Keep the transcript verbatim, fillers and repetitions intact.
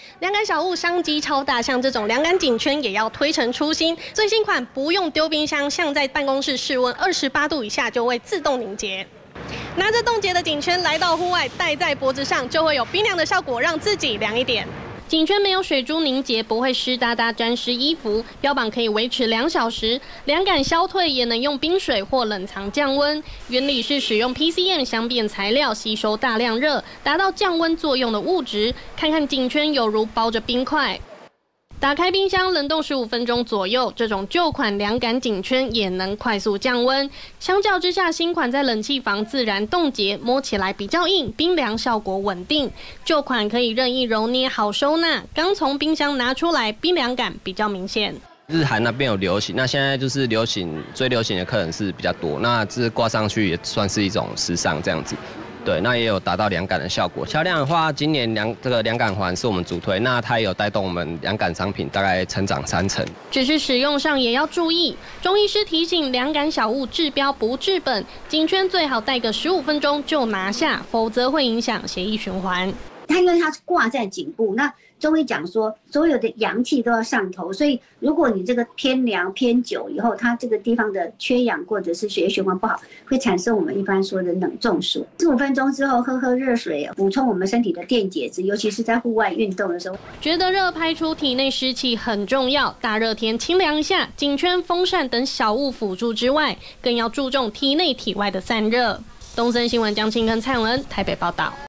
凉感小物商机超大，像这种凉感颈圈也要推陈出新。最新款不用丢冰箱，像在办公室室温二十八度以下就会自动凝结。拿着冻结的颈圈来到户外，戴在脖子上就会有冰凉的效果，让自己凉一点。 颈圈没有水珠凝结，不会湿哒哒沾湿衣服，标榜可以维持两小时，凉感消退，也能用冰水或冷藏降温。原理是使用 P C M 相变材料吸收大量热，达到降温作用的物质。看看颈圈有如包着冰块。 打开冰箱冷冻十五分钟左右，这种旧款凉感颈圈也能快速降温。相较之下，新款在冷气房自然冻结，摸起来比较硬，冰凉效果稳定。旧款可以任意揉捏，好收纳。刚从冰箱拿出来，冰凉感比较明显。 日韩那边有流行，那现在就是流行最流行的客人是比较多，那这挂上去也算是一种时尚这样子。 对，那也有达到凉感的效果。销量的话，今年凉这个凉感环是我们主推，那它也有带动我们凉感商品大概成长三成。 只是使用上也要注意，中医师提醒，凉感小物治标不治本，颈圈最好戴个十五分钟就拿下，否则会影响血液循环。 它因为它是挂在颈部，那中医讲说，所有的阳气都要上头，所以如果你这个偏凉偏久以后，它这个地方的缺氧或者是血液循环不好，会产生我们一般说的冷中暑。十五分钟之后喝喝热水，补充我们身体的电解质，尤其是在户外运动的时候。 觉得热排出体内湿气很重要，大热天清凉一下，颈圈、风扇等小物辅助之外，更要注重体内体外的散热。东森新闻江青跟蔡文台北报道。